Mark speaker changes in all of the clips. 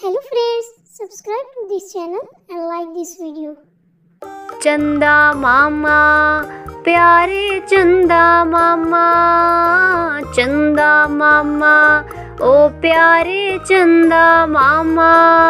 Speaker 1: Hello friends, subscribe to this channel and like this video.
Speaker 2: चंदा मामा प्यारे चंदा मामा, चंदा मामा ओ प्यारे चंदा मामा।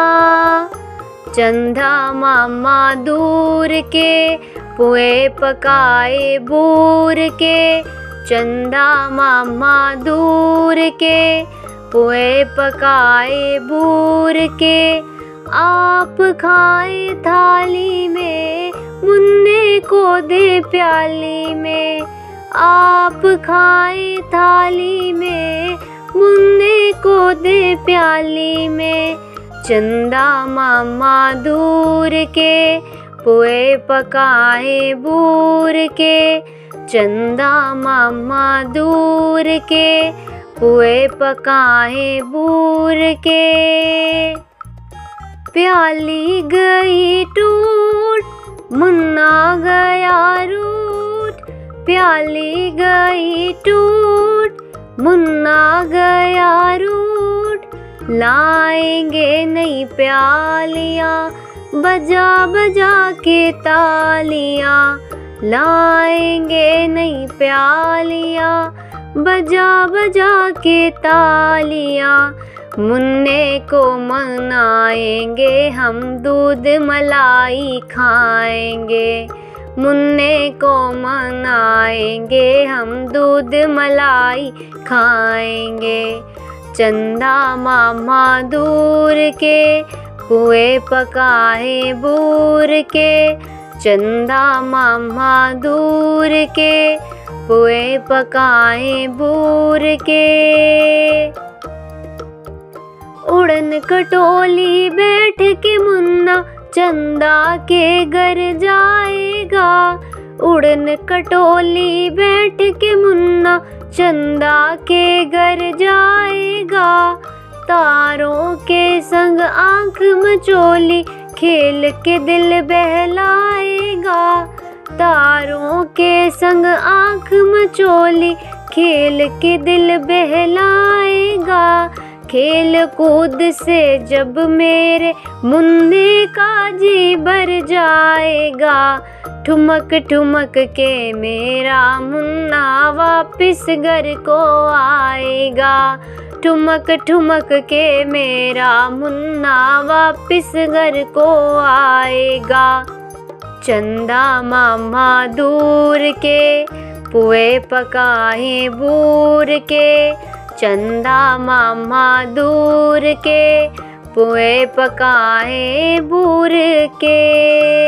Speaker 2: चंदा मामा दूर के पुए पकाए बूर के, चंदा मामा दूर के पुए पकाए बूर के। आप खाए थाली में मुन्ने को दे प्याली में, आप खाए थाली में मुन्ने को दे प्याली में। चंदा मामा दूर के पुए पकाए बूर के, चंदा मामा दूर के पुए पकाए बूर के। प्याली गई टूट मुन्ना गया रूठ, प्याली गई टूट मुन्ना गया रूठ। लाएंगे नई प्यालियाँ बजा बजा के तालियाँ, लाएंगे नई प्यालियाँ बजा बजा के तालियाँ। मुन्ने को मनाएंगे हम दूध मलाई खाएंगे, मुन्ने को मनाएंगे हम दूध मलाई खाएंगे। चंदा मामा दूर के पुए पकाए बूर के, चंदा मामा दूर के पुए पकाए बूर के। उड़न खटोली बैठ के मुन्ना चंदा के घर जाएगा, उड़न खटोली बैठ के मुन्ना चंदा के घर जाएगा। तारों के संग आँख मचोली खेल के दिल बहलाएगा, तारों के संग आँख मचोली खेल के दिल बहलाएगा। खेल कूद से जब मेरे मुन्ने का जी भर जाएगा, ठुमक ठुमक के मेरा मुन्ना वापिस घर को आएगा, ठुमक ठुमक के मेरा मुन्ना वापिस घर को आएगा। चंदा मामा दूर के पुए पकाए बूर के, चंदा मामा दूर के पुए पकाए बूर के।